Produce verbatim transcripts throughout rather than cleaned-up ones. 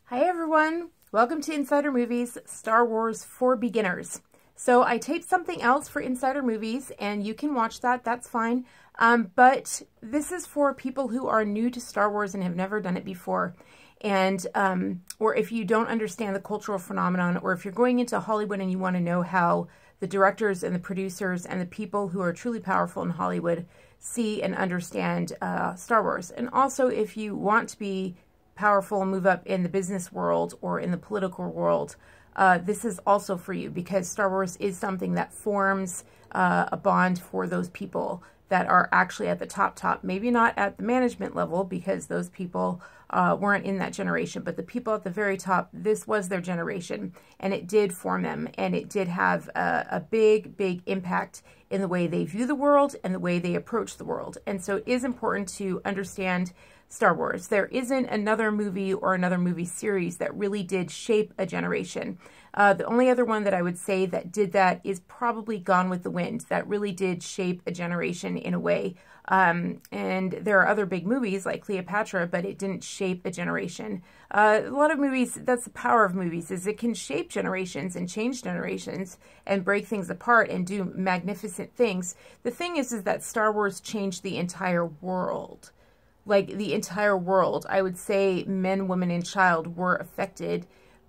Hi everyone, welcome to Insider Movies, Star Wars for Beginners. So I taped something else for Insider Movies and you can watch that, that's fine. Um, but this is for people who are new to Star Wars and have never done it before. And, um, or if you don't understand the cultural phenomenon, or if you're going into Hollywood and you want to know how the directors and the producers and the people who are truly powerful in Hollywood see and understand uh, Star Wars. And also if you want to be powerful and move up in the business world or in the political world, uh, this is also for you, because Star Wars is something that forms uh, a bond for those people that are actually at the top top. Maybe not at the management level, because those people uh, weren't in that generation, but the people at the very top, this was their generation, and it did form them, and it did have a, a big, big impact in the way they view the world and the way they approach the world. And so it is important to understand Star Wars. There isn't another movie or another movie series that really did shape a generation. Uh, the only other one that I would say that did that is probably Gone with the Wind, that really did shape a generation in a way. Um, and there are other big movies like Cleopatra, but it didn't shape a generation. Uh, a lot of movies, that's the power of movies, is it can shape generations and change generations and break things apart and do magnificent things. The thing is, is that Star Wars changed the entire world. Like the entire world. I would say men, women, and child were affected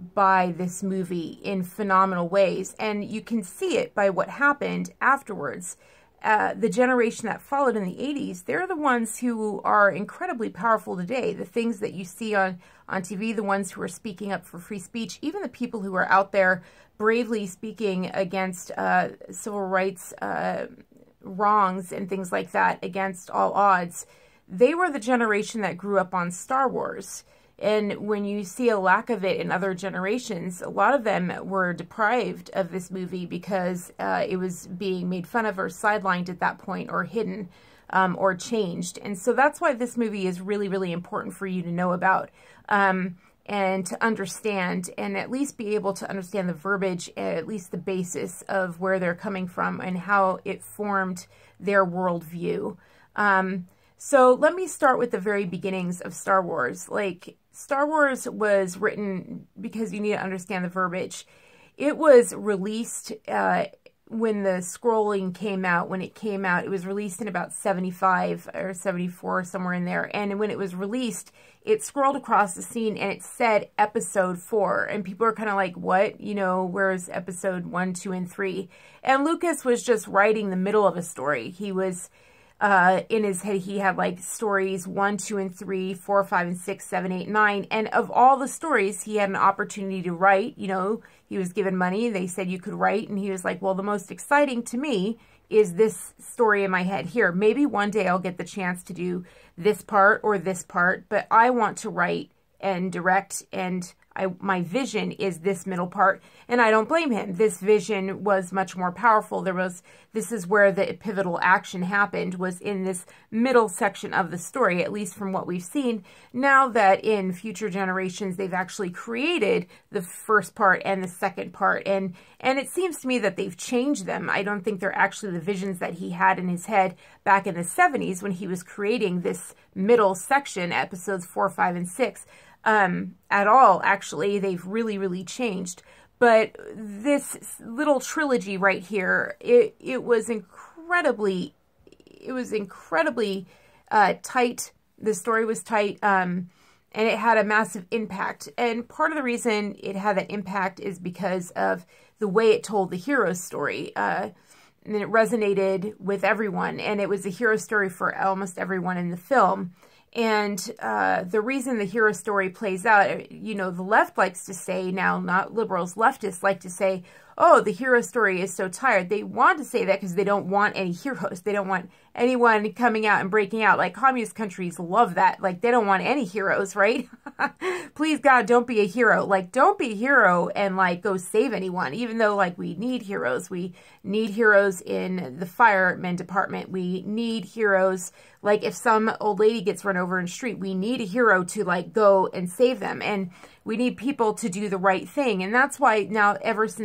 by this movie in phenomenal ways. And you can see it by what happened afterwards. Uh, the generation that followed in the eighties, they're the ones who are incredibly powerful today. The things that you see on, on T V, the ones who are speaking up for free speech, even the people who are out there bravely speaking against uh, civil rights uh, wrongs and things like that, against all odds. They were the generation that grew up on Star Wars. And when you see a lack of it in other generations, a lot of them were deprived of this movie because uh, it was being made fun of or sidelined at that point, or hidden um, or changed. And so that's why this movie is really, really important for you to know about um, and to understand, and at least be able to understand the verbiage, at least the basis of where they're coming from and how it formed their worldview. Um, So let me start with the very beginnings of Star Wars. Like, Star Wars was written, because you need to understand the verbiage. It was released uh, when the scrolling came out. When it came out, it was released in about seventy-five or seventy-four, somewhere in there. And when it was released, it scrolled across the scene and it said episode four. And people are kind of like, what? You know, where's episode one, two, and three? And Lucas was just writing the middle of a story. He was... Uh, in his head, he had like stories one, two, and three, four, five, and six, seven, eight, nine. And of all the stories, he had an opportunity to write. You know, he was given money. They said you could write. And he was like, well, the most exciting to me is this story in my head here. Maybe one day I'll get the chance to do this part or this part, but I want to write and direct, and I, my vision is this middle part, and I don't blame him. This vision was much more powerful. There was, this is where the pivotal action happened, was in this middle section of the story, at least from what we've seen. Now that in future generations, they've actually created the first part and the second part, and, and it seems to me that they've changed them. I don't think they're actually the visions that he had in his head back in the seventies when he was creating this middle section, episodes four, five, and six. Um, at all, actually. They've really, really changed. But this little trilogy right here, it, it was incredibly, it was incredibly uh, tight. The story was tight, um, and it had a massive impact. And part of the reason it had that impact is because of the way it told the hero's story. Uh, and it resonated with everyone, and it was a hero story for almost everyone in the film. And uh, the reason the hero story plays out, you know, the left likes to say now, not liberals, leftists like to say, oh, the hero story is so tired. They want to say that because they don't want any heroes. They don't want anyone coming out and breaking out. Like, communist countries love that. Like, they don't want any heroes, right? Please, God, don't be a hero. Like, don't be a hero and, like, go save anyone. Even though, like, we need heroes. We need heroes in the firemen department. We need heroes. Like, if some old lady gets run over in the street, we need a hero to, like, go and save them. And we need people to do the right thing. And that's why now, ever since they started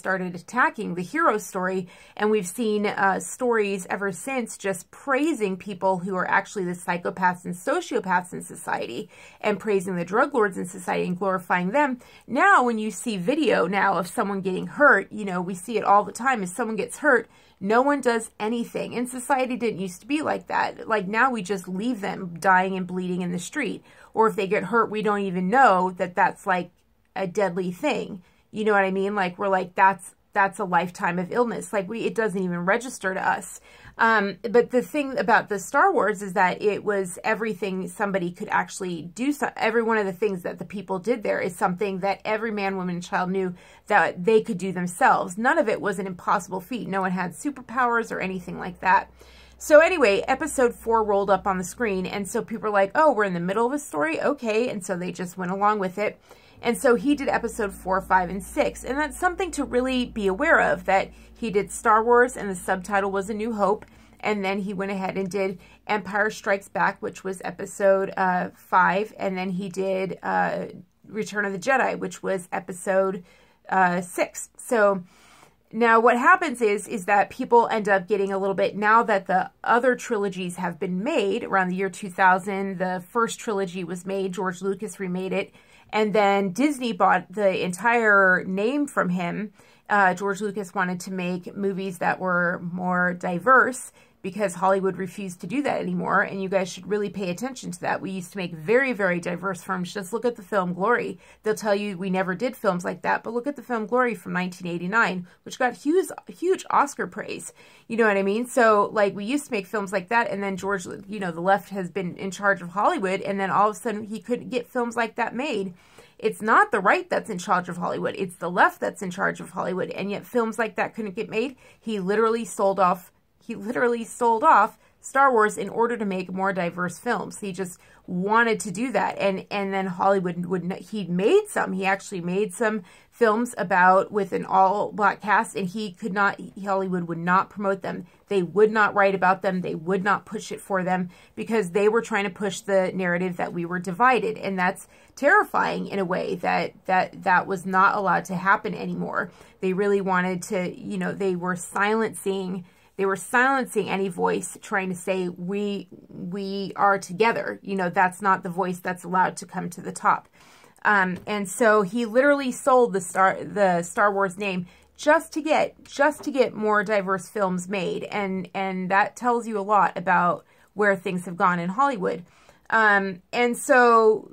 started attacking the hero story. And we've seen uh, stories ever since just praising people who are actually the psychopaths and sociopaths in society, and praising the drug lords in society and glorifying them. Now, when you see video now of someone getting hurt, you know, we see it all the time. If someone gets hurt, no one does anything. And society didn't used to be like that. Like now we just leave them dying and bleeding in the street. Or if they get hurt, we don't even know that that's like a deadly thing. You know what I mean? Like we're like, that's that's a lifetime of illness. Like we, it doesn't even register to us. Um, but the thing about the Star Wars is that it was everything somebody could actually do. So every one of the things that the people did there is something that every man, woman, and child knew that they could do themselves. None of it was an impossible feat. No one had superpowers or anything like that. So anyway, episode four rolled up on the screen. And so people were like, oh, we're in the middle of a story. Okay. And so they just went along with it. And so he did episode four, five, and six. And that's something to really be aware of, that he did Star Wars and the subtitle was A New Hope. And then he went ahead and did Empire Strikes Back, which was episode uh, five. And then he did uh, Return of the Jedi, which was episode uh, six. So now what happens is, is that people end up getting a little bit, now that the other trilogies have been made around the year two thousand, the first trilogy was made, George Lucas remade it. And then Disney bought the entire name from him. Uh, George Lucas wanted to make movies that were more diverse because Hollywood refused to do that anymore. And you guys should really pay attention to that. We used to make very, very diverse films. Just look at the film Glory. They'll tell you we never did films like that. But look at the film Glory from nineteen eighty-nine, which got huge, huge Oscar praise. You know what I mean? So, like, we used to make films like that. And then George, you know, the left has been in charge of Hollywood. And then all of a sudden, he couldn't get films like that made. It's not the right that's in charge of Hollywood. It's the left that's in charge of Hollywood. And yet films like that couldn't get made. He literally sold off, he literally sold off Star Wars in order to make more diverse films. He just wanted to do that. And, and then Hollywood would, he made some, he actually made some films about with an all black cast, and he could not, Hollywood would not promote them. They would not write about them. They would not push it for them because they were trying to push the narrative that we were divided. And that's terrifying in a way, that that that was not allowed to happen anymore. They really wanted to, you know, they were silencing They were silencing any voice trying to say, we we are together. You know, that's not the voice that's allowed to come to the top. Um, and so he literally sold the Star the Star Wars name just to get just to get more diverse films made. And and that tells you a lot about where things have gone in Hollywood. Um, and so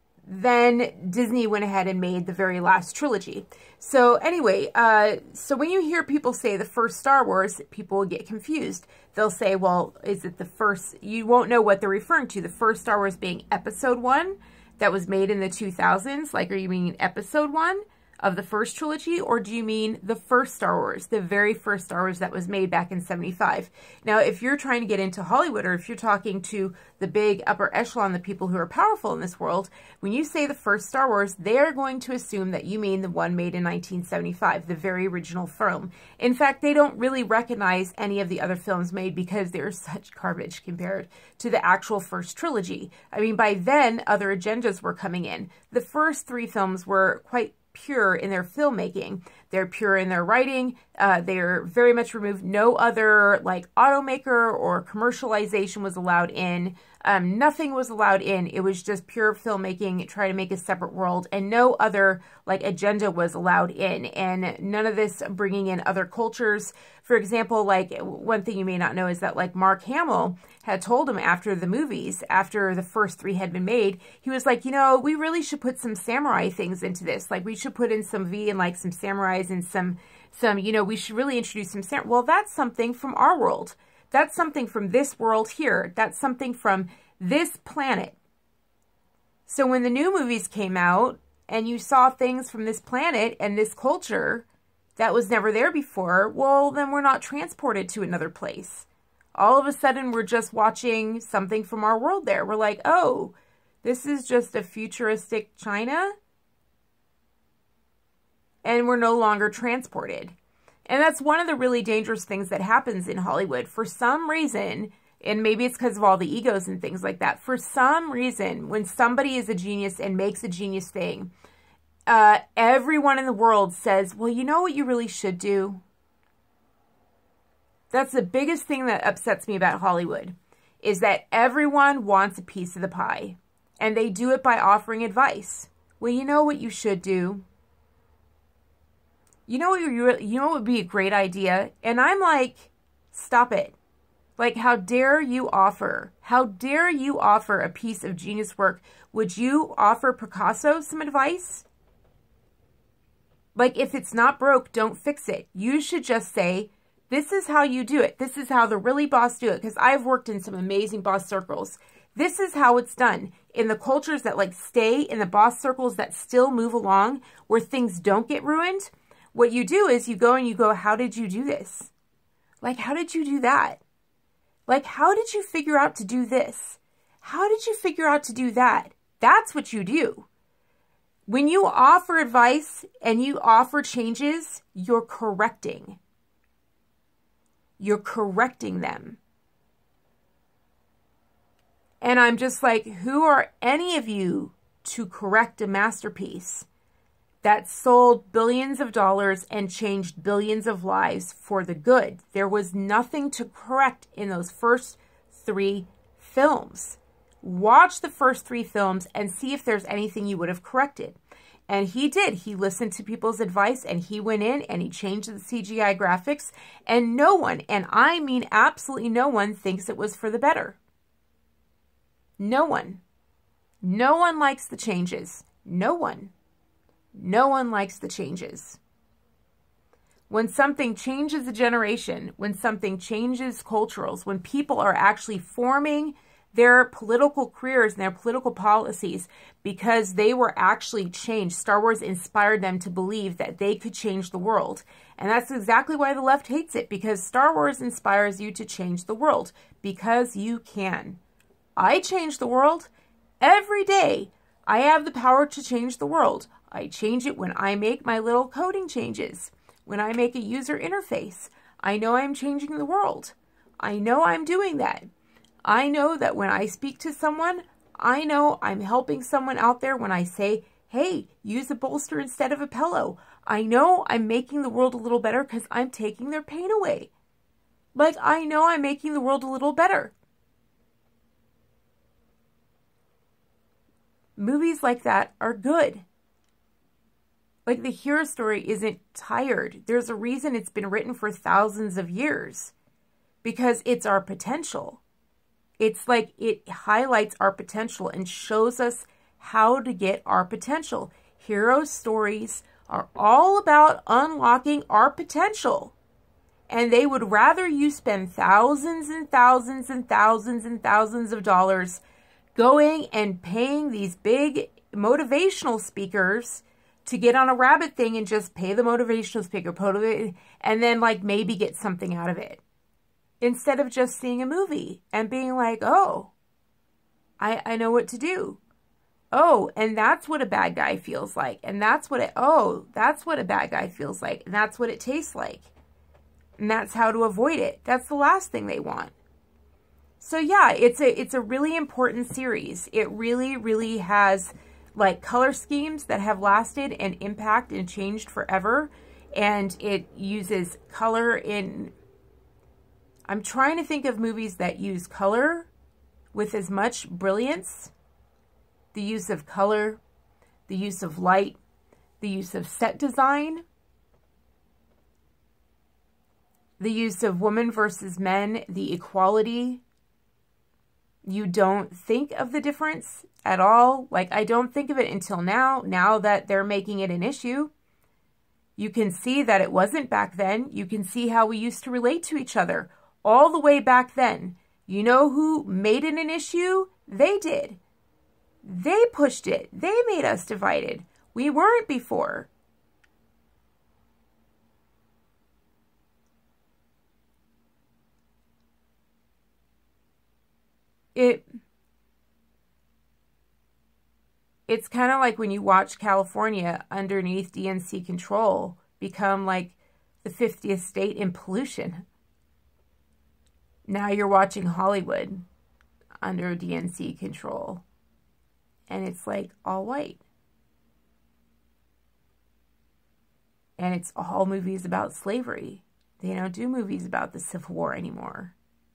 then Disney went ahead and made the very last trilogy. So anyway, uh, so when you hear people say the first Star Wars, people will get confused. They'll say, well, is it the first? You won't know what they're referring to. The first Star Wars being episode one that was made in the two thousands. Like, are you meaning episode one of the first trilogy, or do you mean the first Star Wars, the very first Star Wars that was made back in seventy-five? Now, if you're trying to get into Hollywood, or if you're talking to the big upper echelon, the people who are powerful in this world, when you say the first Star Wars, they're going to assume that you mean the one made in nineteen seventy-five, the very original film. In fact, they don't really recognize any of the other films made because they're such garbage compared to the actual first trilogy. I mean, by then, other agendas were coming in. The first three films were quite pure in their filmmaking. They're pure in their writing. Uh, they're very much removed. No other like automaker or commercialization was allowed in. Um, nothing was allowed in. It was just pure filmmaking, trying to make a separate world, and no other like agenda was allowed in. And none of this bringing in other cultures. For example, like one thing you may not know is that like Mark Hamill had told him after the movies, after the first three had been made, he was like, you know, we really should put some samurai things into this. Like we should put in some V and like some samurais and some, some, you know, we should really introduce some samurai. Well, that's something from our world. That's something from this world here. That's something from this planet. So when the new movies came out and you saw things from this planet and this culture that was never there before, well, then we're not transported to another place. All of a sudden, we're just watching something from our world there. We're like, oh, this is just a futuristic China? And we're no longer transported. And that's one of the really dangerous things that happens in Hollywood. For some reason, and maybe it's because of all the egos and things like that, for some reason, when somebody is a genius and makes a genius thing, uh, everyone in the world says, well, you know what you really should do? That's the biggest thing that upsets me about Hollywood, is that everyone wants a piece of the pie. And they do it by offering advice. Well, you know what you should do? You know what you, you know what would be a great idea? And I'm like, stop it. Like, how dare you offer? How dare you offer a piece of genius work? Would you offer Picasso some advice? Like, if it's not broke, don't fix it. You should just say, this is how you do it. This is how the really boss do it. Because I've worked in some amazing boss circles. This is how it's done. In the cultures that like stay in the boss circles that still move along, where things don't get ruined, what you do is you go and you go, how did you do this? Like, how did you do that? Like, how did you figure out to do this? How did you figure out to do that? That's what you do. When you offer advice and you offer changes, you're correcting. You're correcting them. And I'm just like, who are any of you to correct a masterpiece that sold billions of dollars and changed billions of lives for the good? There was nothing to correct in those first three films. Watch the first three films and see if there's anything you would have corrected. And he did. He listened to people's advice and he went in and he changed the C G I graphics. And no one, and I mean absolutely no one, thinks it was for the better. No one. No one likes the changes. No one. No one likes the changes. When something changes a generation, when something changes culturals, when people are actually forming their political careers and their political policies because they were actually changed. Star Wars inspired them to believe that they could change the world. And that's exactly why the left hates it, because Star Wars inspires you to change the world, because you can. I change the world every day. I have the power to change the world. I change it when I make my little coding changes, when I make a user interface. I know I'm changing the world. I know I'm doing that. I know that when I speak to someone, I know I'm helping someone out there when I say, hey, use a bolster instead of a pillow. I know I'm making the world a little better because I'm taking their pain away. Like, I know I'm making the world a little better. Movies like that are good. Like, the hero story isn't tired. There's a reason it's been written for thousands of years. Because it's our potential. It's like it highlights our potential and shows us how to get our potential. Hero stories are all about unlocking our potential. And they would rather you spend thousands and thousands and thousands and thousands of dollars going and paying these big motivational speakers to get on a rabbit thing and just pay the motivational speaker and then like maybe get something out of it. Instead of just seeing a movie and being like, oh, I, I know what to do. Oh, and that's what a bad guy feels like. And that's what it, oh, that's what a bad guy feels like. And that's what it tastes like. And that's how to avoid it. That's the last thing they want. So yeah, it's a, it's a really important series. It really, really has like color schemes that have lasted and impact and changed forever. And it uses color in... I'm trying to think of movies that use color with as much brilliance. The use of color, the use of light, the use of set design, the use of women versus men, the equality. You don't think of the difference at all. Like, I don't think of it until now, now that they're making it an issue. You can see that it wasn't back then. You can see how we used to relate to each other. All the way back then. You know who made it an issue? They did. They pushed it. They made us divided. We weren't before. It, it's kind of like when you watch California underneath D N C control become like the fiftieth state in pollution. Now you're watching Hollywood under D N C control. And it's like all white. And it's all movies about slavery. They don't do movies about the Civil War anymore.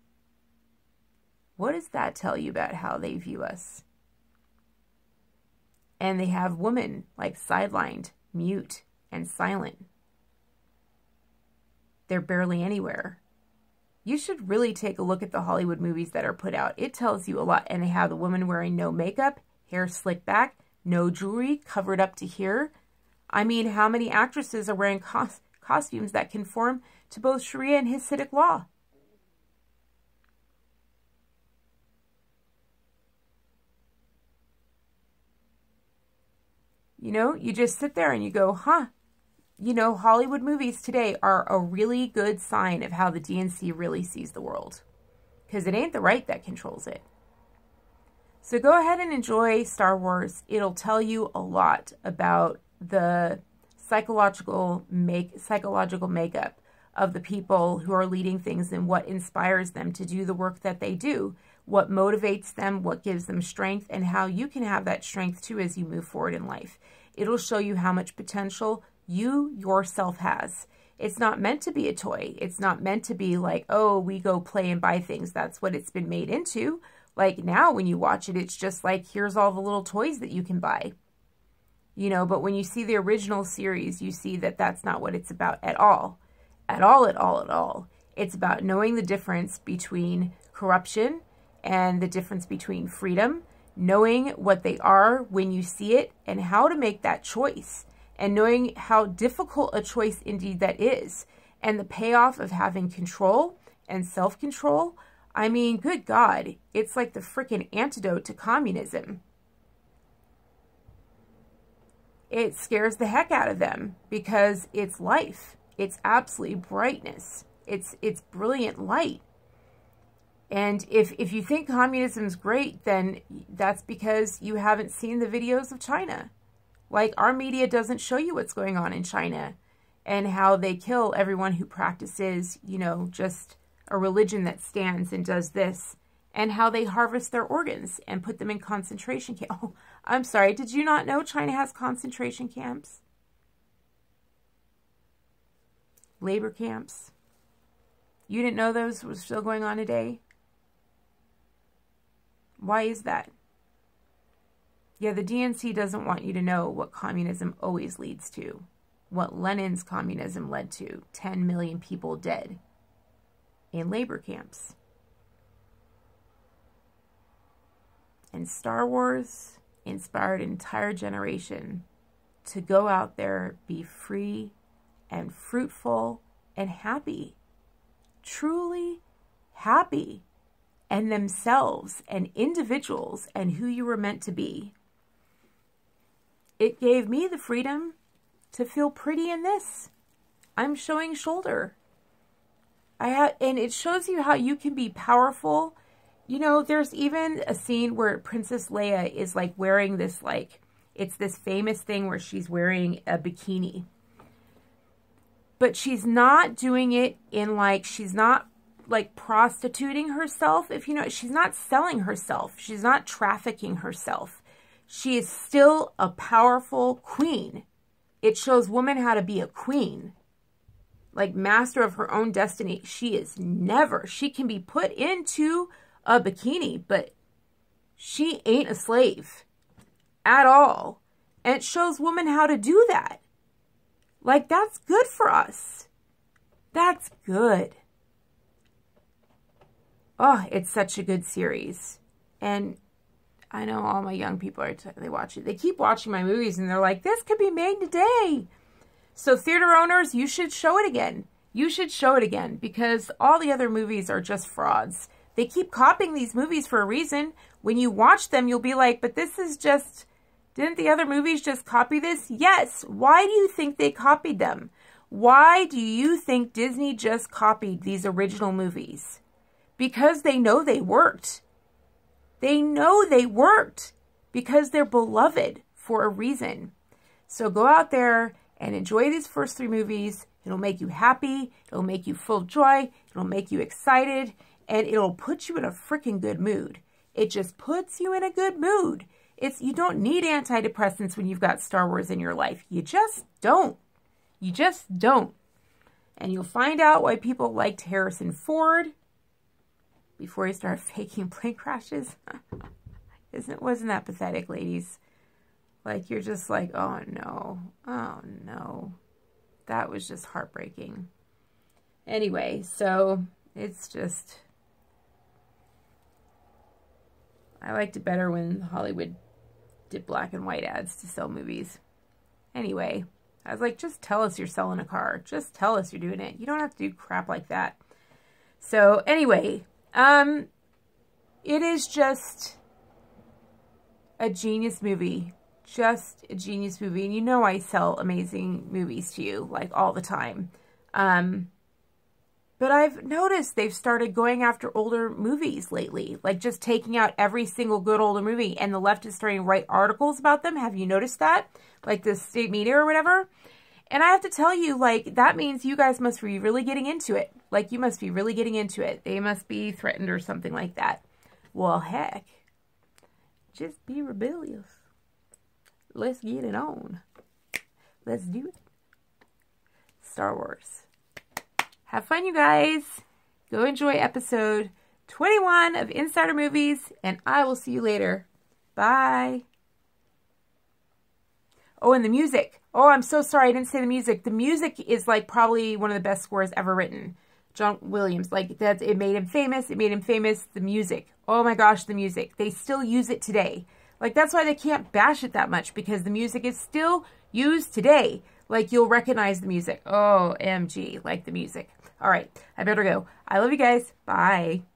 What does that tell you about how they view us? And they have women like sidelined, mute, and silent. They're barely anywhere. You should really take a look at the Hollywood movies that are put out. It tells you a lot. And they have the woman wearing no makeup, hair slicked back, no jewelry, covered up to here. I mean, how many actresses are wearing cos costumes that conform to both Sharia and Hasidic law? You know, you just sit there and you go, huh? You know, Hollywood movies today are a really good sign of how the D N C really sees the world. Because it ain't the right that controls it. So go ahead and enjoy Star Wars. It'll tell you a lot about the psychological make psychological makeup of the people who are leading things and what inspires them to do the work that they do, what motivates them, what gives them strength, and how you can have that strength too as you move forward in life. It'll show you how much potential you yourself has. It's not meant to be a toy. It's not meant to be like, oh, we go play and buy things. That's what it's been made into. Like now when you watch it, it's just like, here's all the little toys that you can buy. You know, but when you see the original series, you see that that's not what it's about at all. At all, at all, at all. It's about knowing the difference between corruption and the difference between freedom, knowing what they are when you see it and how to make that choice, and knowing how difficult a choice indeed that is, and the payoff of having control and self-control. I mean, good God, it's like the freaking antidote to communism. It scares the heck out of them because it's life. It's absolutely brightness. It's it's brilliant light. And if, if you think communism's great, then that's because you haven't seen the videos of China. Like, our media doesn't show you what's going on in China and how they kill everyone who practices, you know, just a religion that stands and does this, and how they harvest their organs and put them in concentration camps. Oh, I'm sorry, did you not know China has concentration camps? Labor camps? You didn't know those were still going on today? Why is that? Yeah, the D N C doesn't want you to know what communism always leads to. What Lenin's communism led to. ten million people dead in labor camps. And Star Wars inspired an entire generation to go out there, be free and fruitful and happy. Truly happy. And themselves and individuals and who you were meant to be. It gave me the freedom to feel pretty in this. I'm showing shoulder. I have, and it shows you how you can be powerful. You know, there's even a scene where Princess Leia is like wearing this, like, it's this famous thing where she's wearing a bikini. But she's not doing it in like, she's not like prostituting herself. If you know, she's not selling herself. She's not trafficking herself. She is still a powerful queen. It shows women how to be a queen. Like master of her own destiny. She is never, she can be put into a bikini, but she ain't a slave at all. And it shows women how to do that. Like, that's good for us. That's good. Oh, it's such a good series. And I know all my young people, are t they watch it. They keep watching my movies and they're like, this could be made today. So theater owners, you should show it again. You should show it again because all the other movies are just frauds. They keep copying these movies for a reason. When you watch them, you'll be like, but this is just, didn't the other movies just copy this? Yes. Why do you think they copied them? Why do you think Disney just copied these original movies? Because they know they worked. They know they worked because they're beloved for a reason. So go out there and enjoy these first three movies. It'll make you happy. It'll make you full of joy. It'll make you excited. And it'll put you in a freaking good mood. It just puts you in a good mood. It's, you don't need antidepressants when you've got Star Wars in your life. You just don't. You just don't. And you'll find out why people liked Harrison Ford before he started faking plane crashes. Isn't, wasn't that pathetic, ladies? Like, you're just like, oh no, oh no. That was just heartbreaking. Anyway, so it's just, I liked it better when Hollywood did black and white ads to sell movies. Anyway, I was like, just tell us you're selling a car. Just tell us you're doing it. You don't have to do crap like that. So anyway, um, it is just a genius movie. Just a genius movie. And you know I sell amazing movies to you, like, all the time. Um, but I've noticed they've started going after older movies lately. Like, just taking out every single good older movie. And the left is starting to write articles about them. Have you noticed that? Like the state media or whatever. And I have to tell you, like, that means you guys must be really getting into it. Like, you must be really getting into it. They must be threatened or something like that. Well, heck. Just be rebellious. Let's get it on. Let's do it. Star Wars. Have fun, you guys. Go enjoy episode twenty-one of Insider Movies, and I will see you later. Bye. Oh, and the music. Oh, I'm so sorry I didn't say the music. The music is like probably one of the best scores ever written. John Williams, like that, it made him famous. It made him famous. The music. Oh my gosh, the music. They still use it today. Like, that's why they can't bash it that much, because the music is still used today. Like, you'll recognize the music. Oh, M G, like the music. All right, I better go. I love you guys. Bye.